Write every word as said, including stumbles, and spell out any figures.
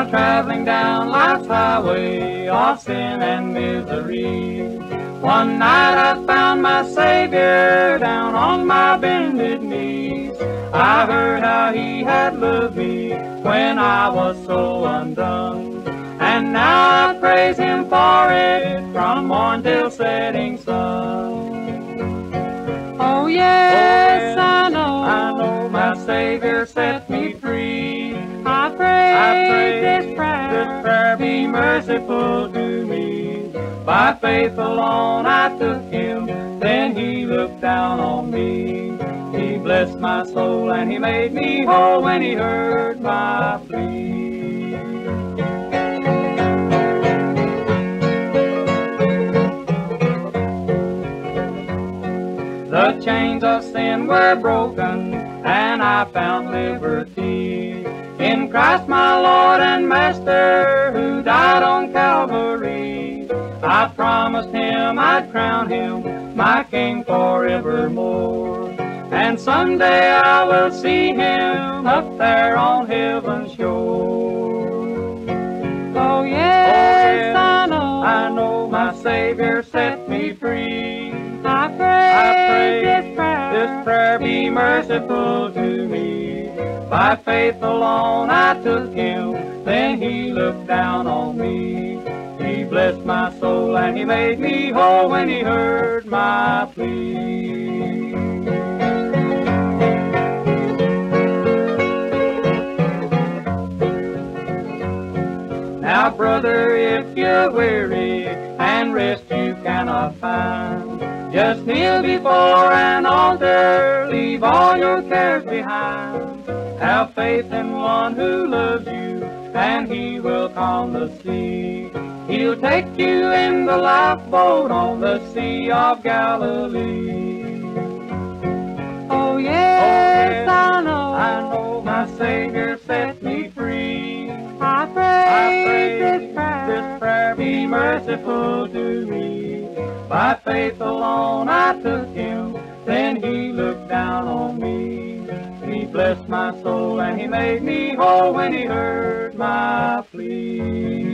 while traveling down life's highway of sin and misery. One night I found my Savior down on my bended knees. I heard how He had loved me when I was so undone, and now I praise Him for it from morn till setting sun. Oh yes, oh, I know, I know my Savior set me free. I pray, I pray this prayer, this prayer be merciful to me. By faith alone I took Him, then He looked down on me. He blessed my soul and He made me whole when He heard my plea. The chains of sin were broken and I found liberty in Christ my Lord and Master, who died on Calvary. I promised Him I'd crown Him my King forevermore, and someday I will see Him up there on heaven's shore. oh yes, Oh, yes, I know, I know my Savior set me free. I pray, I pray this prayer, this prayer be merciful to me. By faith alone I took Him, then He looked down on me. He blessed my soul and He made me whole when He heard my plea. Now brother, if you're weary and rest you cannot find, just kneel before an altar, leave all your cares behind. Have faith in one who loves you, and He will calm the sea. He'll take you in the lifeboat on the Sea of Galilee. oh Oh, yes, yes, I know, I know my Savior set me free. I pray, I pray this prayer, this prayer be merciful to me. By faith alone I took Him, then He looked down on me. He blessed my soul and He made me whole when He heard my plea.